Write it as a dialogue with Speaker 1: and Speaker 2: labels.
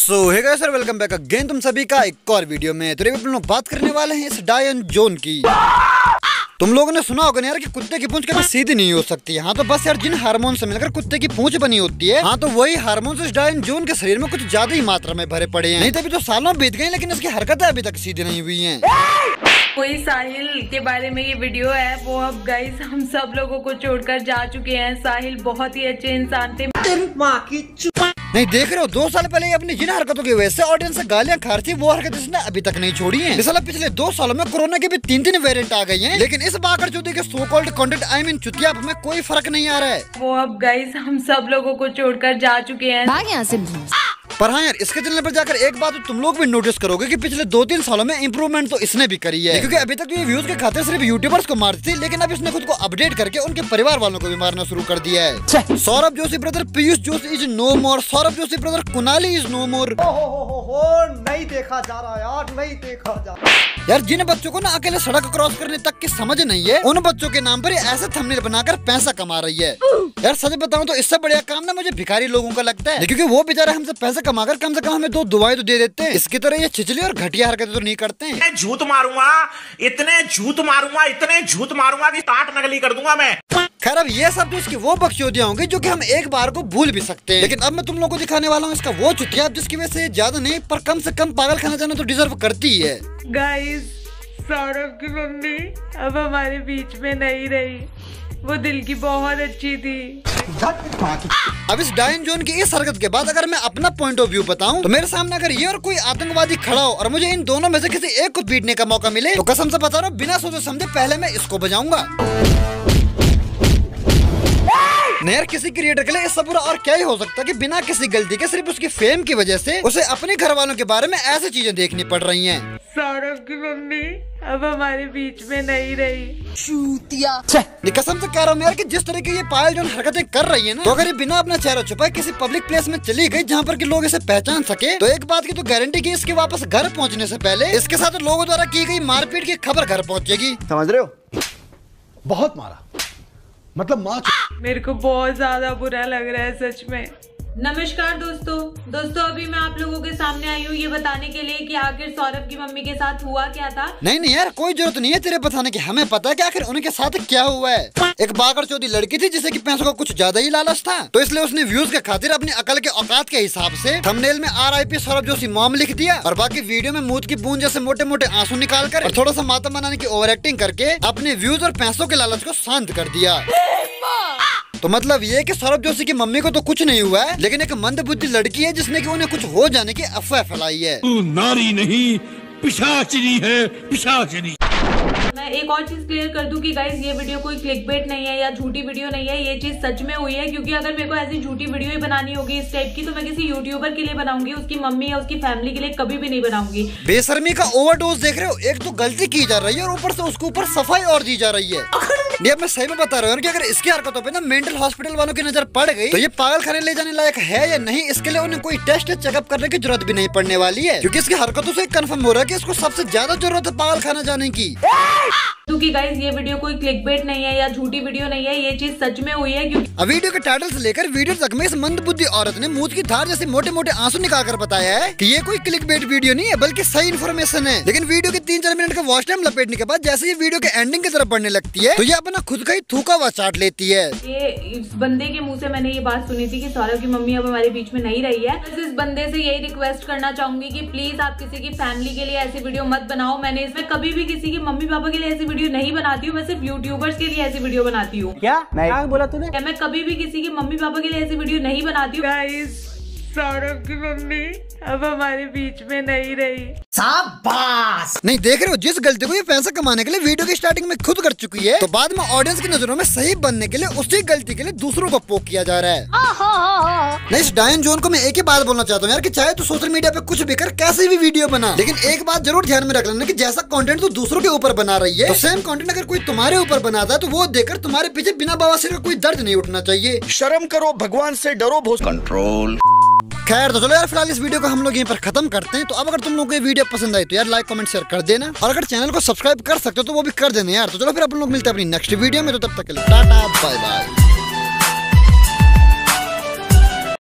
Speaker 1: हे guys sir, welcome back again तुम सभी का एक और वीडियो में। तो हम लोग बात करने वाले हैं इस डायन जोन की। तुम लोगों ने सुना होगा ना यार कि कुत्ते की पूंछ कभी सीधी नहीं हो सकती। हाँ तो बस यार जिन हार्मोन से मिलकर कुत्ते की पूंछ बनी होती है, हाँ तो वही हार्मोन इस डायन जोन के शरीर में कुछ ज्यादा ही मात्रा में भरे पड़े हैं। नहीं तो अभी तो सालों बीत गए लेकिन इसकी हरकतें अभी तक सीधी नहीं हुई हैं।
Speaker 2: कोई साहिल के बारे में ये वीडियो है, वो अब गाइस हम सब लोगों को छोड़कर जा चुके हैं। साहिल बहुत ही अच्छे इंसान थे।
Speaker 1: नहीं देख रहे हो, 2 साल पहले ये अपनी जिन हरकतों की वजह से ऑडियंस से गालियां खा रही थी, वो हरकत इसने अभी तक नहीं छोड़ी है। इस पिछले 2 सालों में कोरोना के भी 3 वेरिएंट आ गए हैं, लेकिन इस बाकर चौधरी के so called content I mean चुतिया में कोई फर्क नहीं आ रहा है।
Speaker 2: वो अब गाइस हम सब लोगों को छोड़कर जा चुके हैं।
Speaker 3: भाग यहाँ से।
Speaker 1: पर हाँ यार, इसके चैनल पर जाकर एक बात तो तुम लोग भी नोटिस करोगे कि पिछले 2-3 सालों में इंप्रूवमेंट तो इसने भी करी है। क्योंकि अभी तक तो ये व्यूज के खातिर सिर्फ यूट्यूबर्स को मारती थी, लेकिन अब इसने खुद को अपडेट करके उनके परिवार वालों को भी मारना शुरू कर दिया है। Saurabh Joshi brother Piyush Joshi is no more, Saurabh Joshi brother Kunali is no more.
Speaker 4: नहीं देखा जा रहा यार, नहीं देखा जा रहा
Speaker 1: यार। जिन बच्चों को ना अकेले सड़क क्रॉस करने तक की समझ नहीं है, उन बच्चों के नाम पर ऐसे थंबनेल बनाकर पैसा कमा रही है। यार सच बताऊं तो इससे बढ़िया काम ना मुझे भिखारी लोगों का लगता है, क्योंकि वो बेचारे हमसे पैसे कमाकर कम से कम हमें 2 दुआएं तो दे देते हैं। इसकी तरह ये छिचली और घटिया हरकतें तो नहीं करते हैं।
Speaker 5: झूठ मारूंगा, इतने झूठ मारूंगा कि 60 नकली कर दूंगा मैं।
Speaker 1: खैर अब ये सब तो इसकी वो बख्शोदियां होंगी जो कि हम एक बार को भूल भी सकते हैं, लेकिन अब मैं तुम लोगों को दिखाने वाला हूँ इसका वो चुतिया जिसकी वजह से ज्यादा नहीं पर कम से कम पागल खाना जाना तो डिजर्व करती है।
Speaker 2: गाइस सौरभ की मम्मी अब हमारे बीच में नहीं रही। वो दिल की बहुत अच्छी थी।
Speaker 1: अब इस डायन जोन की इस हरकत के बाद अगर मैं अपना पॉइंट ऑफ व्यू बताऊं तो मेरे सामने अगर ये और कोई आतंकवादी खड़ा हो और मुझे इन दोनों में से किसी एक को पीटने का मौका मिले तो कसम से बता रहा हूं, बिना सोचे समझे पहले मैं इसको बजाऊंगा। नहीं यार, किसी क्रिएटर के लिए इससे बुरा और क्या ही हो सकता है कि बिना किसी गलती के सिर्फ उसकी फेम की वजह से उसे अपने घर वालों के बारे में ऐसी चीजें देखनी पड़ रही हैं।
Speaker 2: सौरभ की मम्मी अब हमारे बीच में नहीं रही।
Speaker 1: कसम से कह रहा हूँ यार कि जिस तरह की ये पायल जो हरकतें कर रही है ना, तो अगर ये बिना अपना चेहरा छुपाए किसी पब्लिक प्लेस में चली गई जहाँ पर कि लोग इसे पहचान सके, तो एक बात की तो गारंटी की इसके वापस घर पहुँचने से पहले इसके साथ लोगों द्वारा की गई मारपीट की खबर घर पहुँचेगी।
Speaker 4: समझ रहे हो? बहुत मारा, मतलब
Speaker 2: मेरे को बहुत ज्यादा बुरा लग रहा है सच में। नमस्कार दोस्तों अभी मैं आप लोगों के सामने आई हूँ ये बताने के लिए कि आखिर सौरभ की मम्मी के साथ हुआ क्या था।
Speaker 1: नहीं यार, कोई जरूरत नहीं है तेरे बताने की, हमें पता है कि आखिर उनके साथ क्या हुआ है। एक बाकर चौधरी लड़की थी जिसे कि पैसों का कुछ ज्यादा ही लालच था, तो इसलिए उसने व्यूज के खातिर अपनी अकल के औकात के हिसाब से थंबनेल में RIP सौरभ जोशी मॉम लिख दिया और बाकी वीडियो में मूत की बूंद जैसे मोटे मोटे आंसू निकाल कर और थोड़ा सा मातम बनाने की ओवर एक्टिंग करके अपने व्यूज और पैसों के लालच को शांत कर दिया। तो मतलब ये कि सौरभ जोशी की मम्मी को तो कुछ नहीं हुआ है, लेकिन एक मंदबुद्धि लड़की है जिसने कि उन्हें कुछ हो जाने की अफवाह फैलाई है।
Speaker 6: तू नारी नहीं पिशाचिनी है, पिशाचिनी।
Speaker 2: मैं एक और चीज क्लियर कर दूं कि गाइस ये वीडियो कोई क्लिकबेट नहीं है या झूठी वीडियो नहीं है, ये चीज सच में हुई है। क्योंकि अगर मेरे को ऐसी झूठी वीडियो ही बनानी होगी इस टाइप की तो मैं किसी यूट्यूबर के लिए बनाऊंगी, उसकी मम्मी या उसकी फैमिली के लिए कभी भी नहीं बनाऊंगी।
Speaker 1: बेशर्मी का ओवरडोज देख रहे हो, एक तो गलती की जा रही है और ऊपर से उसके ऊपर सफाई और दी जा रही है। ये मैं सही में बता रहा हूँ कि अगर इसकी हरकतों पे ना मेंटल हॉस्पिटल वालों की नजर पड़ गई तो ये पागल खाने ले जाने लायक है या नहीं, इसके लिए उन्हें कोई टेस्ट चेकअप करने की जरूरत भी नहीं पड़ने वाली है, क्योंकि इसकी हरकतों से कंफर्म हो रहा है कि इसको सबसे ज्यादा जरूरत है पागल खाना जाने की।
Speaker 2: क्योंकि गाइस ये वीडियो कोई क्लिकबेट नहीं है या झूठी वीडियो नहीं है, ये चीज सच में हुई है। क्योंकि
Speaker 1: अब वीडियो के टाइटल से लेकर वीडियो तक में इस मंदबुद्धि औरत ने मुंह की धार जैसे मोटे मोटे आंसू निकाल कर बताया है कि ये कोई क्लिकबेट वीडियो नहीं है बल्कि सही इन्फॉर्मेशन है। लेकिन वीडियो के 3-4 मिनट का वॉच टाइम लपेटने के बाद जैसे ये वीडियो के एंडिंग की तरफ बढ़ने लगती है तो ये अपना खुद का ही थूका हुआ चाट लेती है।
Speaker 2: ये इस बंदे के मुंह से मैंने ये बात सुनी थी कि सौरभ की मम्मी अब हमारे बीच में नहीं रही है। इस बंदे से यही रिक्वेस्ट करना चाहूंगी कि प्लीज आप किसी की फैमिली के लिए ऐसी वीडियो मत बनाओ। मैंने इसमें कभी भी किसी के मम्मी पापा के लिए ऐसी वीडियो नहीं बनाती हूँ, मैं सिर्फ यूट्यूबर्स के लिए ऐसी वीडियो बनाती हूँ।
Speaker 4: क्या बोला तूने?
Speaker 2: मैं कभी भी किसी के मम्मी पापा के लिए ऐसी वीडियो नहीं बनाती हूँ। गाइस सौरभ की मम्मी अब हमारे बीच में नहीं रही।
Speaker 4: शाबाश।
Speaker 1: नहीं देख रहे हो, जिस गलती को ये पैसा कमाने के लिए वीडियो की स्टार्टिंग में खुद कर चुकी है, तो बाद में ऑडियंस की नजरों में सही बनने के लिए उसी गलती के लिए दूसरों को पोक किया जा रहा है। नहीं, इस डायन जोन को मैं एक ही बात बोलना चाहता हूँ यार कि चाहे तो सोशल मीडिया पे कुछ भी कर, कैसे भी वीडियो बना, लेकिन एक बात जरूर ध्यान में रख लेना कि जैसा कंटेंट तो दूसरों के ऊपर बना रही है, तो सेम कंटेंट अगर कोई तुम्हारे ऊपर बनाता है तो वो देखकर तुम्हारे पीछे बिना बवासीर का कोई दर्द नहीं उठना चाहिए।
Speaker 5: शर्म करो, भगवान से डरो, कंट्रोल।
Speaker 1: खैर तो चलो यार, फिलहाल इस वीडियो को हम लोग यहीं पर खत्म करते हैं। तो अब अगर तुम लोगों को ये वीडियो पसंद आई तो यार लाइक कमेंट शेयर कर देना, और अगर चैनल को सब्सक्राइब कर सकते हो तो वो भी कर देना यार। तो चलो फिर अपन लोग मिलते हैं अपनी नेक्स्ट वीडियो में, तो तब तक के लिए टाटा बाय बाय।